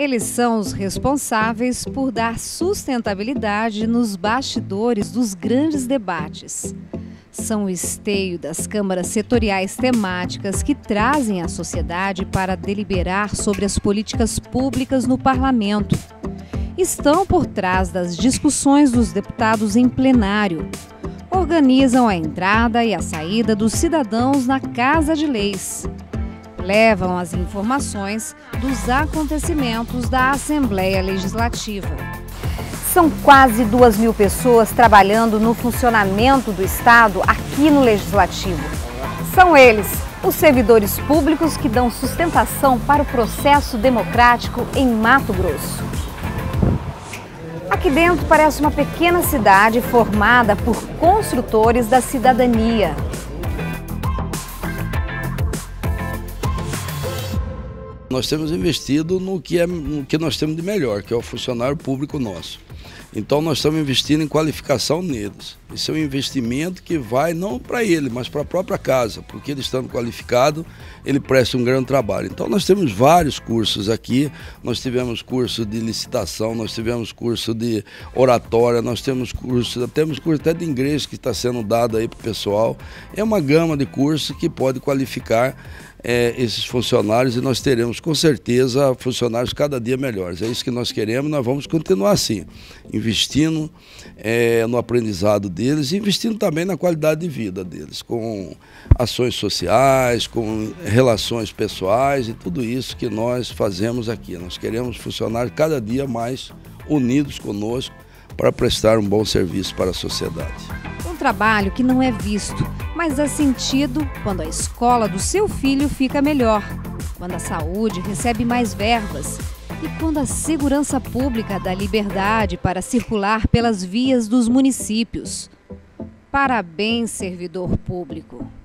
Eles são os responsáveis por dar sustentabilidade nos bastidores dos grandes debates. São o esteio das câmaras setoriais temáticas que trazem a sociedade para deliberar sobre as políticas públicas no parlamento. Estão por trás das discussões dos deputados em plenário. Organizam a entrada e a saída dos cidadãos na Casa de Leis. Levam as informações dos acontecimentos da Assembleia Legislativa. São quase 2.000 pessoas trabalhando no funcionamento do Estado aqui no Legislativo. São eles, os servidores públicos que dão sustentação para o processo democrático em Mato Grosso. Aqui dentro parece uma pequena cidade formada por construtores da cidadania. Nós temos investido no que nós temos de melhor, que é o funcionário público nosso. Então nós estamos investindo em qualificação neles. Esse é um investimento que vai não para ele, mas para a própria casa, porque ele estando qualificado, ele presta um grande trabalho. Então nós temos vários cursos aqui, nós tivemos curso de licitação, nós tivemos curso de oratória, nós temos curso até de inglês que está sendo dado aí para o pessoal. É uma gama de cursos que pode qualificar esses funcionários e nós teremos com certeza funcionários cada dia melhores. É isso que nós queremos, nós vamos continuar assim, investindo no aprendizado deles e investindo também na qualidade de vida deles, com ações sociais, com relações pessoais e tudo isso que nós fazemos aqui. Nós queremos funcionários cada dia mais unidos conosco para prestar um bom serviço para a sociedade. Um trabalho que não é visto, mas é sentido quando a escola do seu filho fica melhor, quando a saúde recebe mais verbas e quando a segurança pública dá liberdade para circular pelas vias dos municípios. Parabéns, servidor público!